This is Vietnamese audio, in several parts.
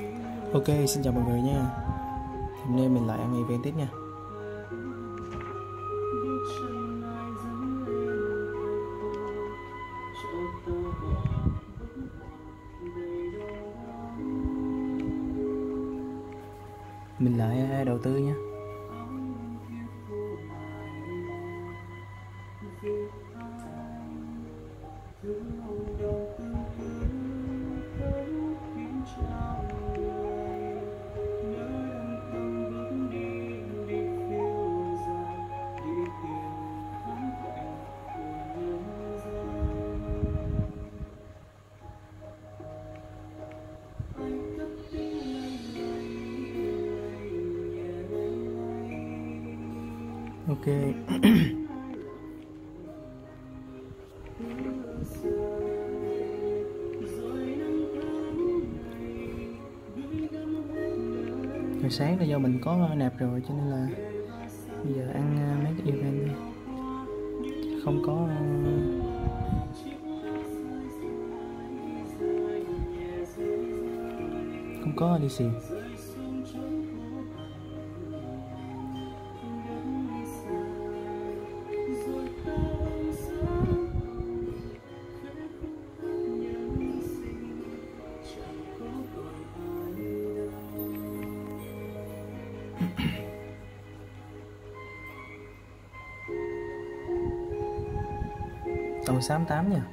Ok, xin chào mọi người nha. Hôm nay mình lại ăn event tiếp nha. Mình lại đầu tư nha. Ok. Hồi sáng là do mình có nạp rồi cho nên là bây giờ ăn mấy cái event đi. Không có đi xì. Tàu 68 nha.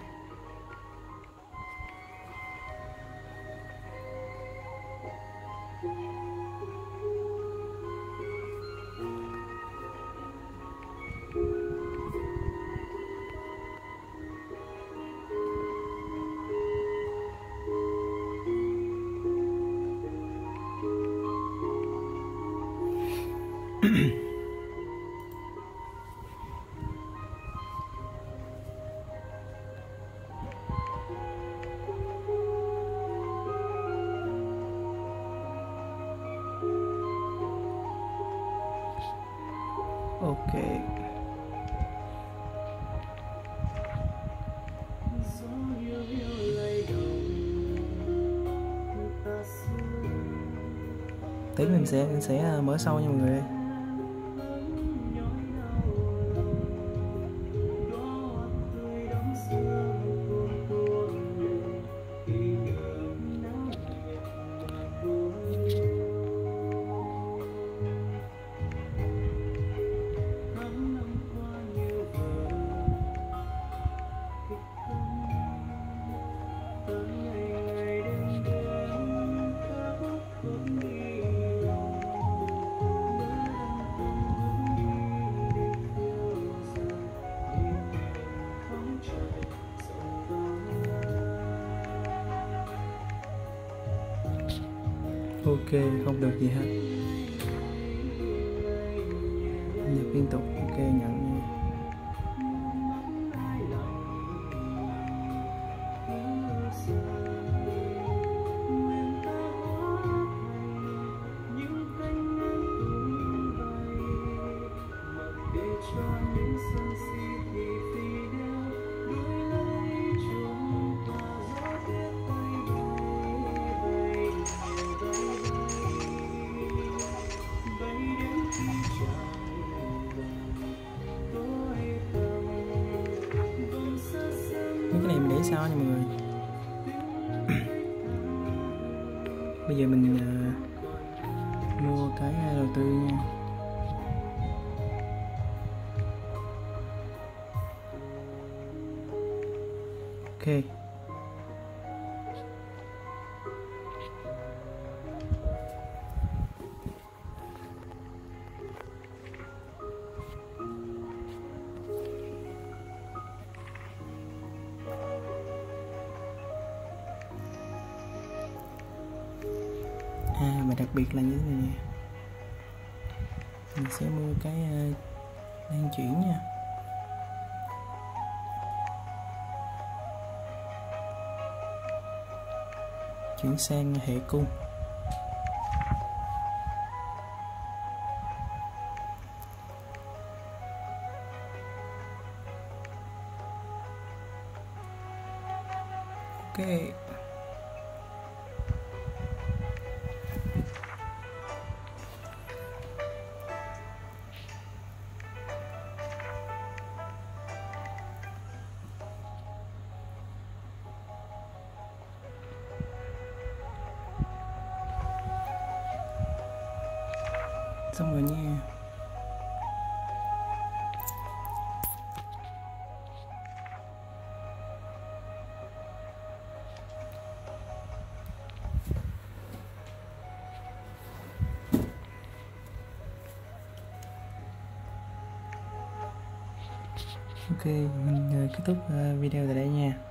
Ok. Tí mình sẽ mở sau nha mọi người. Ok, không được gì hết. Nhập liên tục. Ok, nhận nha. Mấy cái này mình để sau nha mọi người. Bây giờ mình mua cái đầu tư nha. Ok. Và đặc biệt là như thế này nè, mình sẽ mua cái đang chuyển nha, chuyển sang hệ cung. Ok. xong rồi nha. Ok, mình kết thúc video tại đây nha.